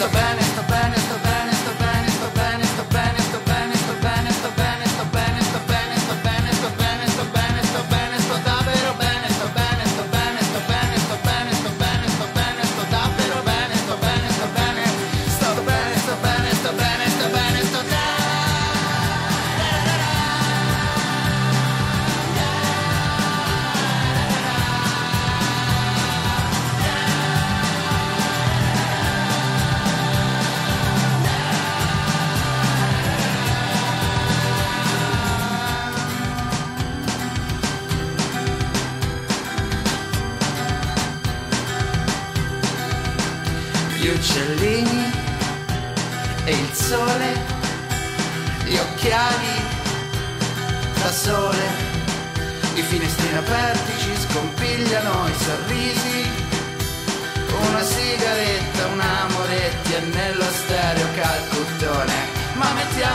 sto bene, sto bene, sto bene, sto bene, sto bene, sto bene, sto bene, sto bene, sto bene, sto bene, sto bene, sto bene, sto bene, sto bene, sto bene, sto davvero bene, sto bene, sto bene, sto bene, sto bene, sto bene, sto bene, sto davvero bene, sto bene, sto bene, sto bene, sto bene, sto bene, sto bene, sto gli uccellini e il sole, gli occhiali da sole, i finestrini aperti ci scompigliano i sorrisi, una sigaretta, una Moretti e nello stereo calcuttone, ma mettiamo